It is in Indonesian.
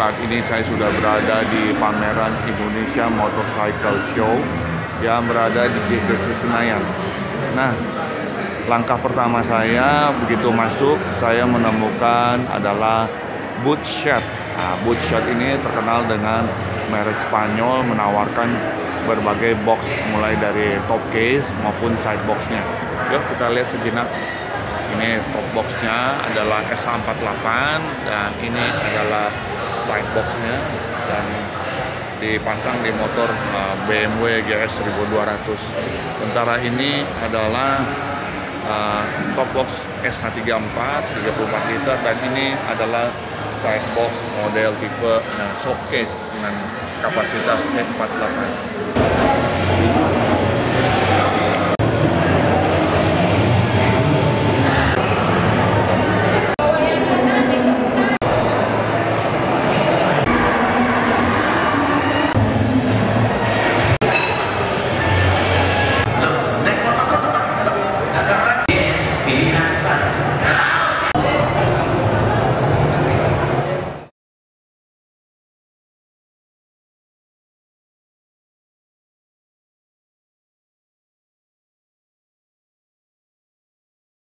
saat ini saya sudah berada di pameran Indonesia Motorcycle Show yang berada di GCC Senayan. Nah, langkah pertama saya begitu masuk, saya menemukan adalah Bootshed. Nah, Bootshed ini terkenal dengan merek Spanyol, menawarkan berbagai box mulai dari top case maupun side boxnya. Yuk kita lihat sejenak. Ini top boxnya adalah SH48 dan ini adalah side boxnya dan dipasang di motor BMW GS 1200. Sementara ini adalah top box SH34 34 liter dan ini adalah side box model tipe showcase dengan kapasitas E48.